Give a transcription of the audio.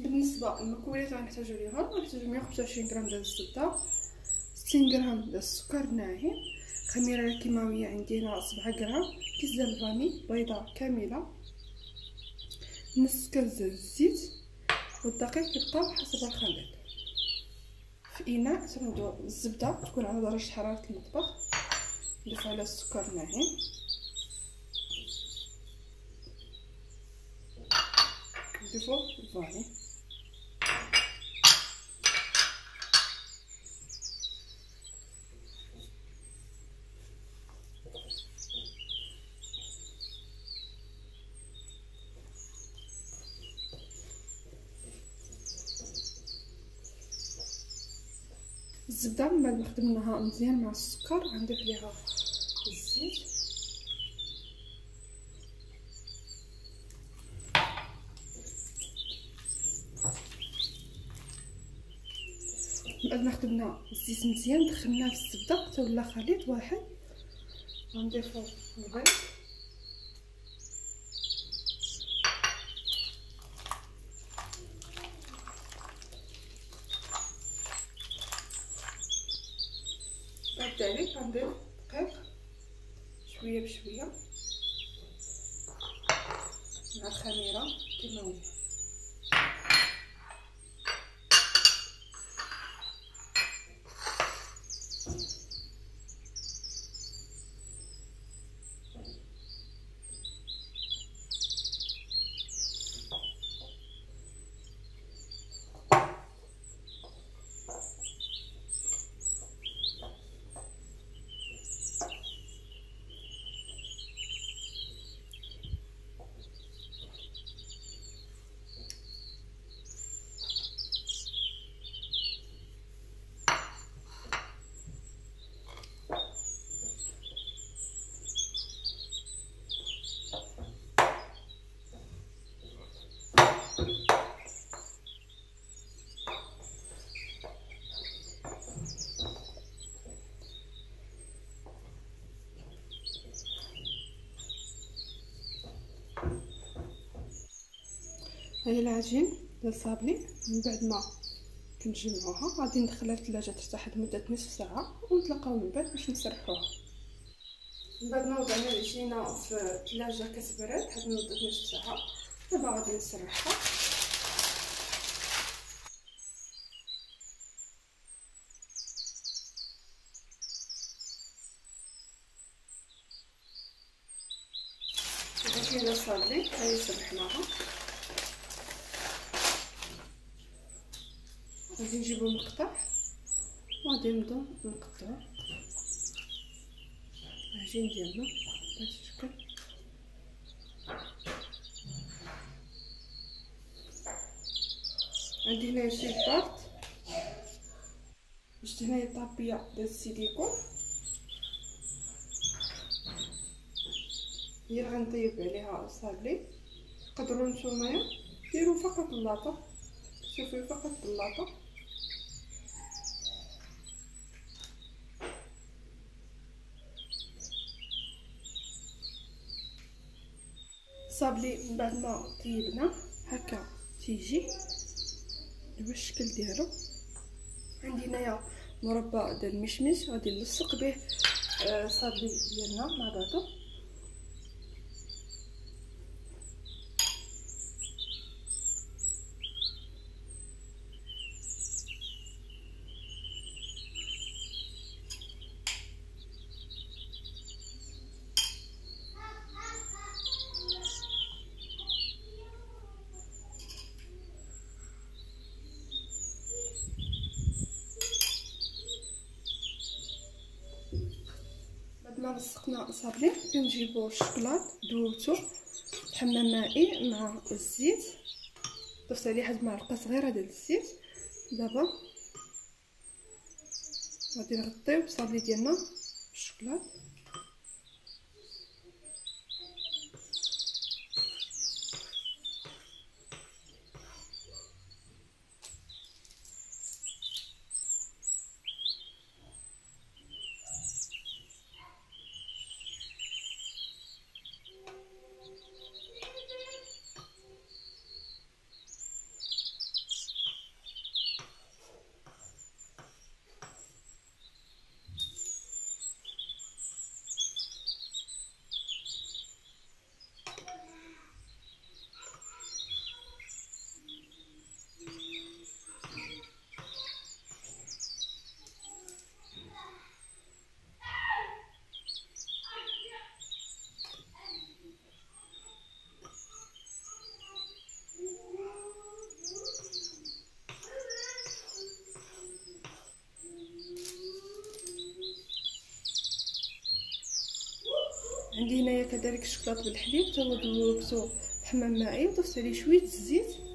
بالنسبه للمكونات غنحتاجو ليهم، غنحتاجو 125 غرام ديال الزبده، 60 غرام ديال السكر ناعم، خميره كيماويه عندي هنا 7 غرام، كيس ديال الفاني، بيضه كامله، نص كاس ديال الزيت، والدقيق كيبقاو حسب الخليط. في اناء تنوضو الزبده تكون على درجه حراره المطبخ، نضيفو على السكر ناعم، نضيفو الفاني، الزبده من بعد ما خدمناها مزيان مع السكر غنضيف ليها الزيت، من بعد ما خدمنا الزيت مزيان دخلناه في الزبده حتى ولا خليط واحد، غنضيفو البيض، بعد ذلك غنضيف الدقيق شويه بشويه مع الخميره الكيماويه. هاهي العجين ديال صابلي، من بعد ما كنجمعوها غادي ندخلها للثلاجه ترتاح لمده نصف ساعه، ونتلاقاو من بعد باش نسرحوها. من بعد ما وضعنا العجينه في الثلاجه كتبرد حتى لمده نصف ساعه، دابا غادي نسرحها. العجينه ديال صابلي هاهي سرحناها، غادي نجيبو المقطع وغادي نبداو نقطعو العجين ديالنا بهذا الشكل. عندي هنايا شي بارط، شفت هنايا طابيه ديال السيليكون هي اللي غنطيب عليها صابلي. تقدروا نتوما ديروا فقط اللاطه، شوفوا فقط اللاطه. صابلي من بعد ما طيبنا هكا تيجي دابا الشكل ديالو. عندي هنايا مربى ديال المشمش غادي نلصق به صابلي ديالنا مع بعضو. ما لصقنا صابلي كنجيبو الشكلاط دوبتو بحمام مائي مع الزيت، ضفت عليه واحد المعلقه صغيره ديال الزيت. دابا غادي نغطيو الصابلي ديالنا بالشكلاط. عندي هنايا كذلك الشكلاط بالحليب تا هو دوبتو بحمام مائي وضفت عليه شويه الزيت